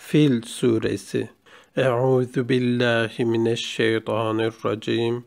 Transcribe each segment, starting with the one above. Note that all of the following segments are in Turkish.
Fil Suresi. Euzu billahi mineşşeytanirracim.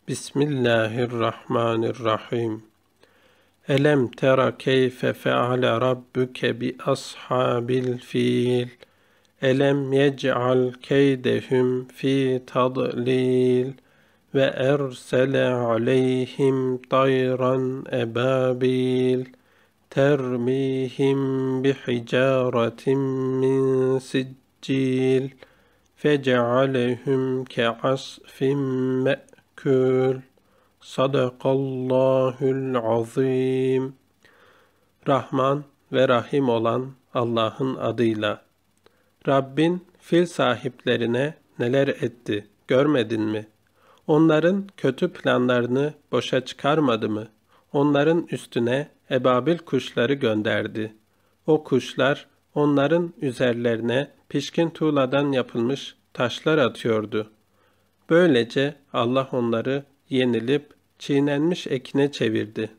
Bismillahirrahmanirrahim. Elem tera keyfe feale rabbuke bi ashabil fil. Elem yec'al keydehum fi tadlil ve ersele aleyhim tayran ebabil termihim bihicaretin min siccil fece'alehum ke'asfin me'kul. Sadakallahul azim. Rahman ve Rahim olan Allah'ın adıyla. Rabbin fil sahiplerine neler etti, görmedin mi? Onların kötü planlarını boşa çıkarmadı mı? Onların üstüne ebabil kuşları gönderdi. O kuşlar onların üzerlerine pişkin tuğladan yapılmış taşlar atıyordu. Böylece Allah onları yenilip çiğnenmiş ekine çevirdi.